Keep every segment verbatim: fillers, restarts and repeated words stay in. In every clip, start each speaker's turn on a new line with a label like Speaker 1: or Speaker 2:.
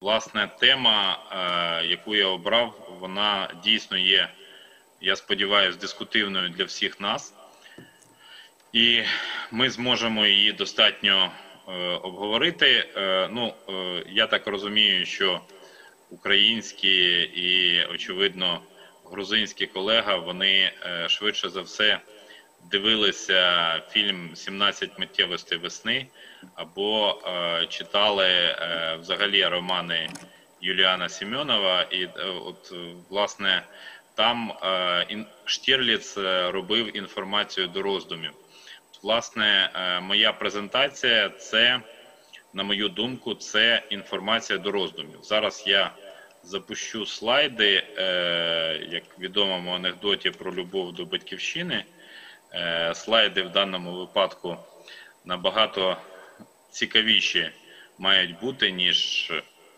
Speaker 1: Власне, тема, яку я обрав, вона дійсно є, я сподіваюся, дискутивною для всіх нас. І ми зможемо її достатньо обговорити. Ну, я так розумію, що українські і, очевидно, грузинські колеги, вони швидше за все дивилися фільм «сімнадцять миттєвостей весни» або е, читали е, взагалі романи Юліана Семенова. І от, власне, там е, Штірліц робив інформацію до роздумів. Власне, е, моя презентація – це, на мою думку, це інформація до роздумів. Зараз я запущу слайди, е, як в відомому анекдоті про любов до батьківщини. Слайди в даному випадку набагато цікавіші мають бути, ніж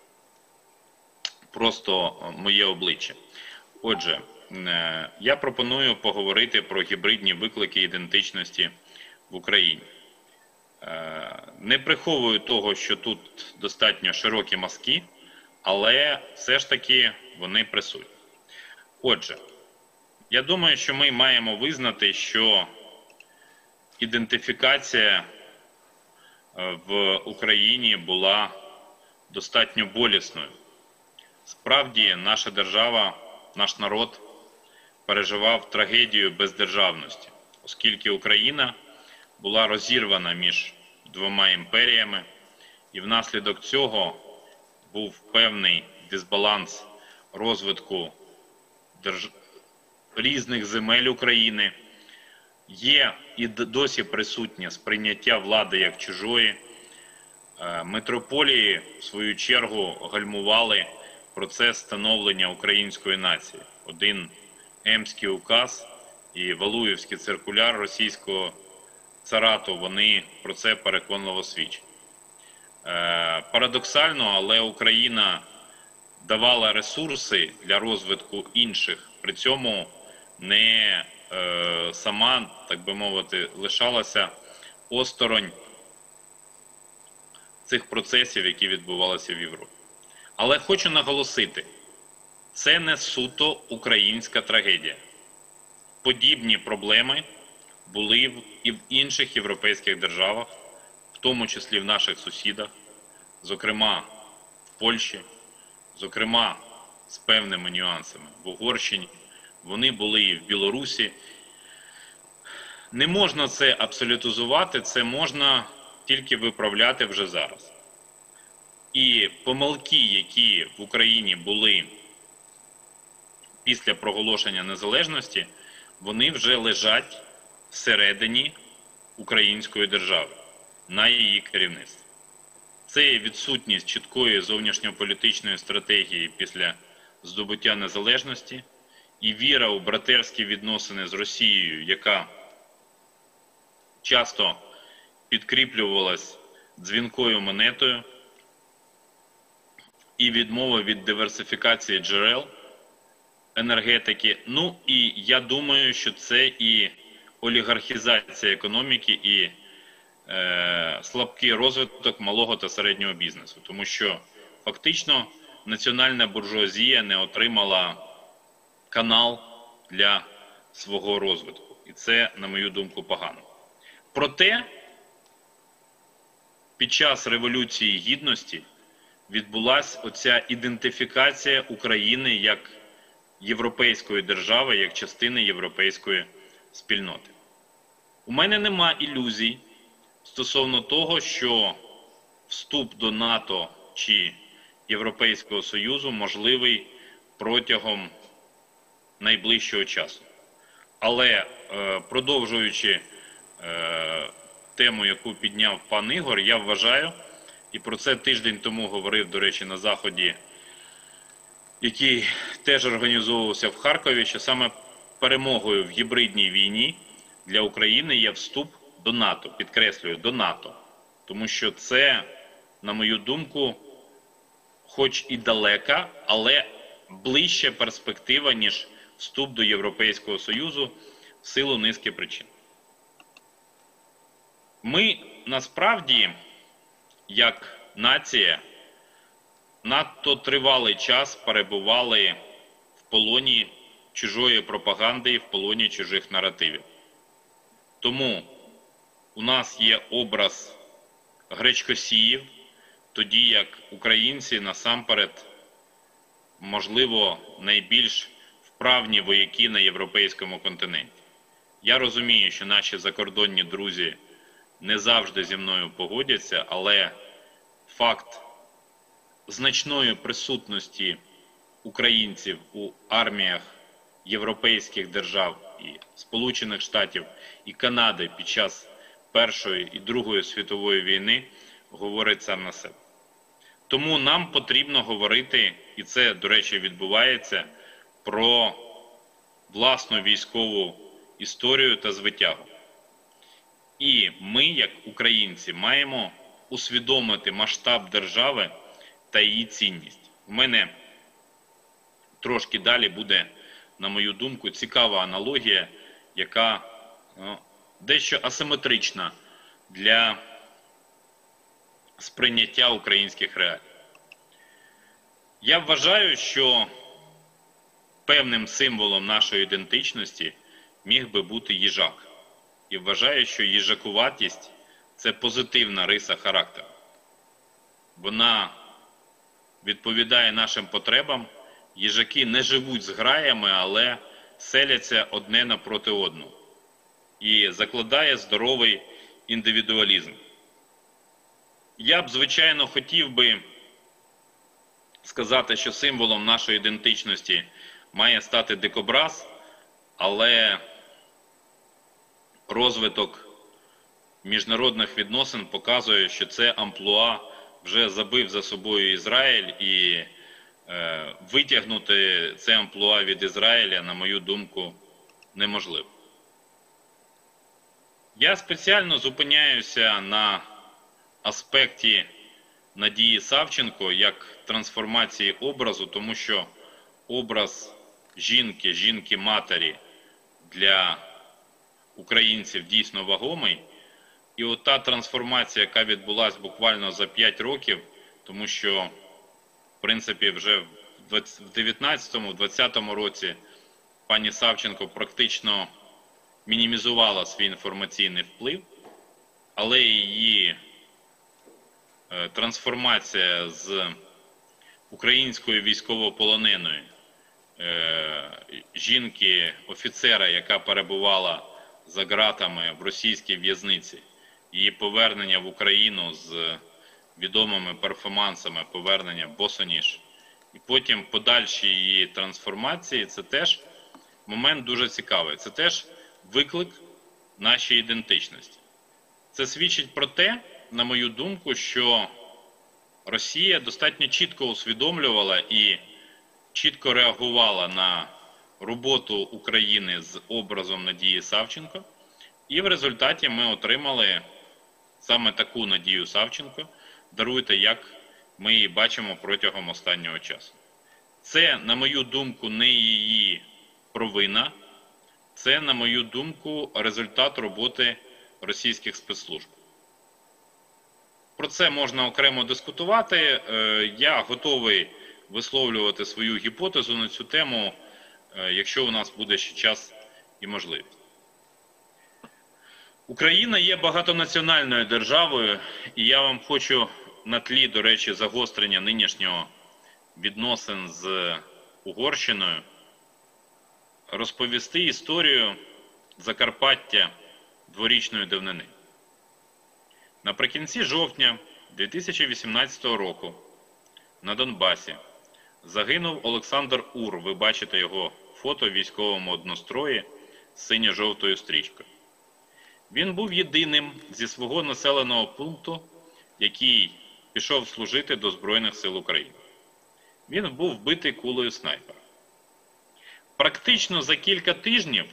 Speaker 1: просто моє обличчя. Отже, я пропоную поговорити про гібридні виклики ідентичності в Україні. Не приховую того, що тут достатньо широкі мазки, але все ж таки вони присутні. Отже, я думаю, що ми маємо визнати, що ідентифікація в Україні була достатньо болісною. Справді, наша держава, наш народ переживав трагедію бездержавності, оскільки Україна була розірвана між двома імперіями, і внаслідок цього був певний дисбаланс розвитку держави, різних земель України, є і досі присутнє сприйняття влади як чужої. Митрополії, в свою чергу, гальмували процес становлення української нації. Один Емський указ і Валуєвський циркуляр російського царату, вони про це переконливо свідчать. Парадоксально, але Україна давала ресурси для розвитку інших, при цьому не е, сама, так би мовити, лишалася осторонь цих процесів, які відбувалися в Європі. Але хочу наголосити, це не суто українська трагедія. Подібні проблеми були і в інших європейських державах, в тому числі в наших сусідах, зокрема в Польщі, зокрема з певними нюансами в Угорщині. Вони були і в Білорусі. Не можна це абсолютизувати, це можна тільки виправляти вже зараз. І помилки, які в Україні були після проголошення незалежності, вони вже лежать всередині української держави, на її керівництві. Це відсутність чіткої зовнішньополітичної стратегії після здобуття незалежності, і віра у братерські відносини з Росією, яка часто підкріплювалась дзвінкою монетою, і відмова від диверсифікації джерел енергетики. Ну і я думаю, що це і олігархізація економіки, і е, слабкий розвиток малого та середнього бізнесу. Тому що фактично національна буржуазія не отримала канал для свого розвитку. І це, на мою думку, погано. Проте, під час Революції Гідності відбулася оця ідентифікація України як європейської держави, як частини європейської спільноти. У мене нема ілюзій стосовно того, що вступ до НАТО чи Європейського Союзу можливий протягом найближчого часу. Але, продовжуючи тему, яку підняв пан Ігор, я вважаю, і про це тиждень тому говорив, до речі, на заході, який теж організовувався в Харкові, що саме перемогою в гібридній війні для України є вступ до НАТО, підкреслюю, до НАТО. Тому що це, на мою думку, хоч і далека, але ближча перспектива, ніж вступ до Європейського Союзу в силу низки причин. Ми, насправді, як нація, надто тривалий час перебували в полоні чужої пропаганди і в полоні чужих наративів. Тому у нас є образ гречкосіїв, тоді як українці насамперед, можливо, найбільш вправні вояки на європейському континенті. Я розумію, що наші закордонні друзі не завжди зі мною погодяться, але факт значної присутності українців у арміях європейських держав і Сполучених Штатів і Канади під час Першої і Другої світової війни говорить сам на себе. Тому нам потрібно говорити, і це, до речі, відбувається, про власну військову історію та звитягу. І ми, як українці, маємо усвідомити масштаб держави та її цінність. У мене трошки далі буде, на мою думку, цікава аналогія, яка ну, дещо асиметрична для сприйняття українських реалій. Я вважаю, що певним символом нашої ідентичності міг би бути їжак. І вважаю, що їжакуватість – це позитивна риса характеру. Вона відповідає нашим потребам. Їжаки не живуть з граями, але селяться одне напроти одного. І закладає здоровий індивідуалізм. Я б, звичайно, хотів би сказати, що символом нашої ідентичності має стати дикобраз, але розвиток міжнародних відносин показує, що це амплуа вже забив за собою Ізраїль, і е, витягнути це амплуа від Ізраїля, на мою думку, неможливо. Я спеціально зупиняюся на аспекті Надії Савченко як трансформації образу, тому що образ жінки, жінки-матері для українців дійсно вагомий. І от та трансформація, яка відбулася буквально за п'ять років, тому що, в принципі, вже в дев'ятнадцятому, двадцятому році пані Савченко практично мінімізувала свій інформаційний вплив, але її трансформація з української військовополоненої жінки-офіцера, яка перебувала за ґратами в російській в'язниці, її повернення в Україну з відомими перформансами, повернення босоніж, і потім подальші її трансформації, це теж момент дуже цікавий. Це теж виклик нашої ідентичності. Це свідчить про те, на мою думку, що Росія достатньо чітко усвідомлювала і чітко реагувала на роботу України з образом Надії Савченко. І в результаті ми отримали саме таку Надію Савченко, даруйте, як ми її бачимо протягом останнього часу. Це, на мою думку, не її провина, це, на мою думку, результат роботи російських спецслужб. Про це можна окремо дискутувати. Я готовий висловлювати свою гіпотезу на цю тему, якщо у нас буде ще час і можливість. Україна є багатонаціональною державою, і я вам хочу на тлі, до речі, загострення нинішнього відносин з Угорщиною розповісти історію Закарпаття дворічної давнини. Наприкінці жовтня дві тисячі вісімнадцятого року на Донбасі загинув Олександр Ур. Ви бачите його фото в військовому однострої з синьо-жовтою стрічкою. Він був єдиним зі свого населеного пункту, який пішов служити до Збройних сил України. Він був вбитий кулею снайпера. Практично за кілька тижнів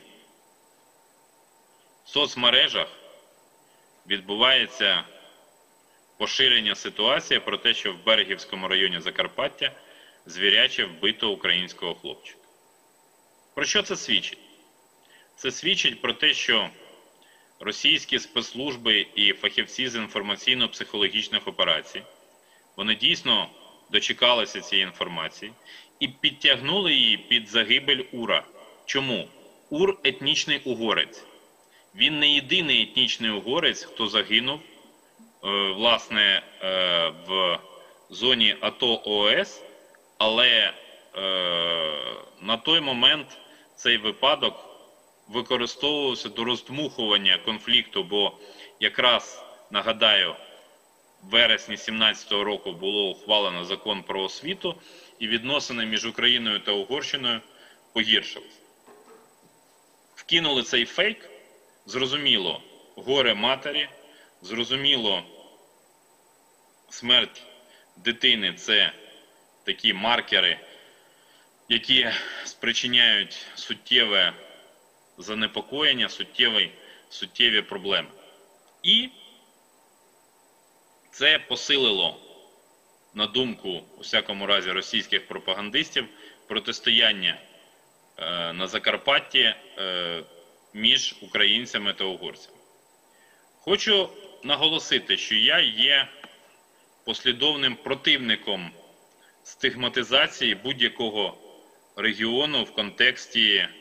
Speaker 1: в соцмережах відбувається поширення ситуації про те, що в Берегівському районі Закарпаття звіряче вбито українського хлопчика. Про що це свідчить? Це свідчить про те, що російські спецслужби і фахівці з інформаційно-психологічних операцій, вони дійсно дочекалися цієї інформації і підтягнули її під загибель Ура. Чому? Ур – етнічний угорець. Він не єдиний етнічний угорець, хто загинув, власне, в зоні АТО ООС, але на той момент цей випадок використовувався до роздмухування конфлікту, бо якраз, нагадаю, в вересні дві тисячі сімнадцятого року було ухвалено закон про освіту, і відносини між Україною та Угорщиною погіршились. Вкинули цей фейк, зрозуміло, горе матері, зрозуміло, смерть дитини – це такі маркери, які спричиняють суттєве занепокоєння, суттєві, суттєві проблеми. І це посилило, на думку, у всякому разі, російських пропагандистів, протистояння е, на Закарпатті е, між українцями та угорцями. Хочу наголосити, що я є послідовним противником стигматизації будь-якого регіону в контексті е,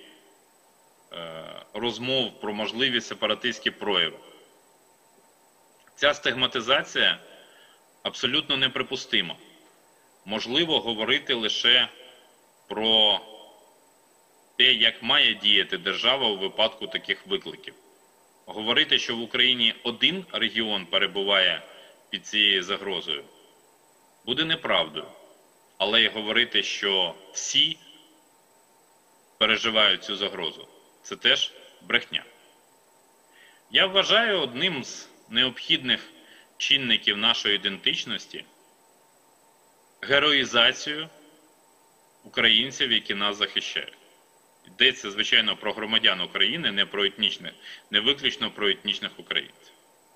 Speaker 1: розмов про можливі сепаратистські прояви. Ця стигматизація абсолютно неприпустима. Можливо говорити лише про те, як має діяти держава у випадку таких викликів. Говорити, що в Україні один регіон перебуває під цією загрозою, буде неправдою. Але й говорити, що всі переживають цю загрозу, це теж брехня. Я вважаю одним з необхідних чинників нашої ідентичності героїзацію українців, які нас захищають. Йдеться, звичайно, про громадян України, не про етнічних, не виключно про етнічних українців.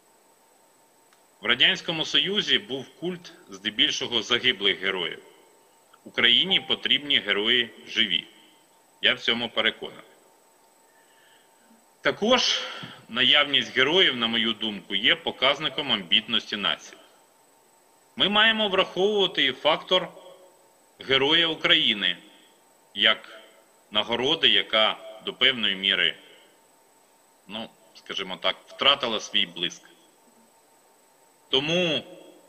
Speaker 1: В Радянському Союзі був культ здебільшого загиблих героїв. Україні потрібні герої живі. Я в цьому переконаний. Також наявність героїв, на мою думку, є показником амбітності нації. Ми маємо враховувати і фактор Героя України, як нагороди, яка до певної міри, ну, скажімо так, втратила свій блиск. Тому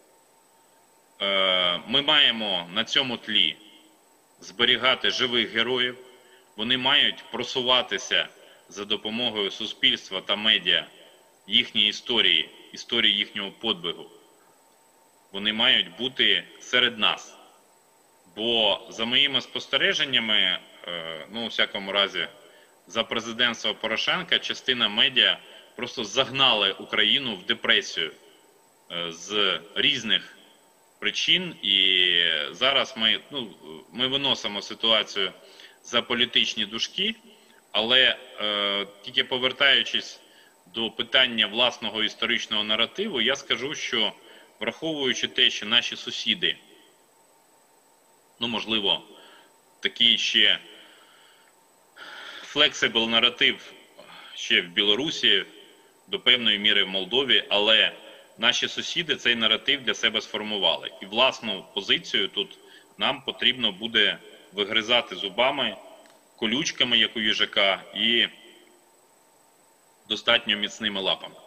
Speaker 1: е, ми маємо на цьому тлі зберігати живих героїв, вони мають просуватися за допомогою суспільства та медіа їхньої історії, історії їхнього подвигу. Вони мають бути серед нас. Бо за моїми спостереженнями, ну, у всякому разі, за президентства Порошенка частина медіа просто загнали Україну в депресію з різних причин. І зараз ми, ну, ми виносимо ситуацію за політичні дужки, але е, тільки повертаючись до питання власного історичного наративу, я скажу, що враховуючи те, що наші сусіди, ну, можливо, такий ще флексибл наратив ще в Білорусі, до певної міри в Молдові, але наші сусіди цей наратив для себе сформували. І власну позицію тут нам потрібно буде вигризати зубами, колючками, як у їжака, і достатньо міцними лапами.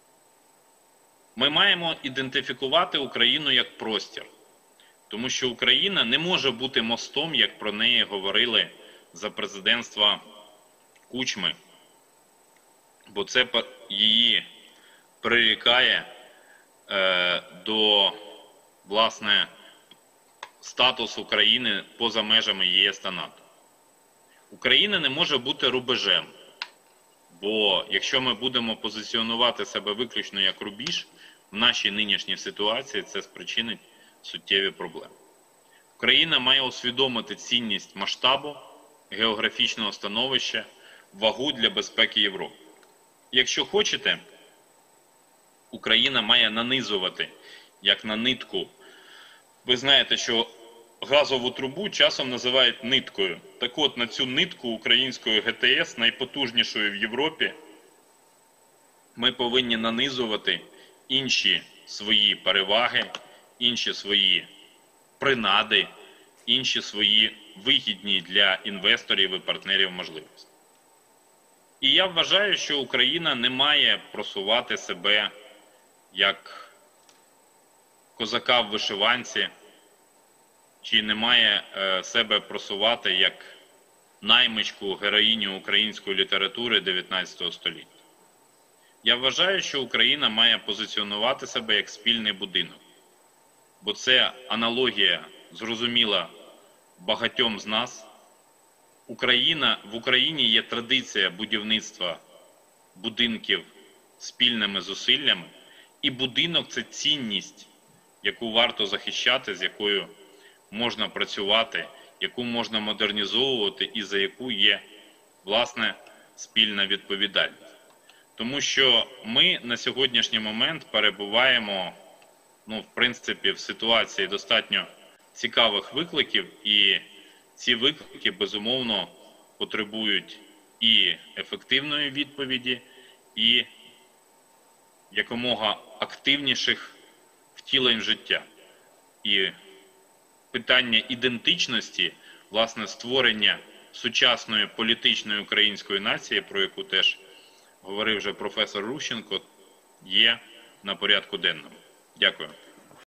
Speaker 1: Ми маємо ідентифікувати Україну як простір. Тому що Україна не може бути мостом, як про неї говорили за президентства Кучми. Бо це її прирікає е, до, власне, статусу країни поза межами ЄС та НАТО. Україна не може бути рубежем. Бо якщо ми будемо позиціонувати себе виключно як рубіж, в нашій нинішній ситуації це спричинить суттєві проблеми. Україна має усвідомити цінність масштабу, географічного становища, вагу для безпеки Європи. Якщо хочете, Україна має нанизувати, як на нитку. Ви знаєте, що газову трубу часом називають ниткою. Так от, на цю нитку української ГТС, найпотужнішої в Європі, ми повинні нанизувати інші свої переваги, інші свої принади, інші свої вигідні для інвесторів і партнерів можливості. І я вважаю, що Україна не має просувати себе як козака в вишиванці, чи не має е, себе просувати як наймичку, героїню української літератури дев'ятнадцятого століття. Я вважаю, що Україна має позиціонувати себе як спільний будинок, бо це аналогія зрозуміла багатьом з нас. Україна, в Україні є традиція будівництва будинків спільними зусиллями, і будинок – це цінність, яку варто захищати, з якою можна працювати, яку можна модернізовувати і за яку є, власне, спільна відповідальність. Тому що ми на сьогоднішній момент перебуваємо, ну, в принципі, в ситуації достатньо цікавих викликів, і ці виклики, безумовно, потребують і ефективної відповіді, і якомога активніших втілень в життя. І питання ідентичності, власне, створення сучасної політичної української нації, про яку теж говорив вже професор Рущенко, є на порядку денному. Дякую.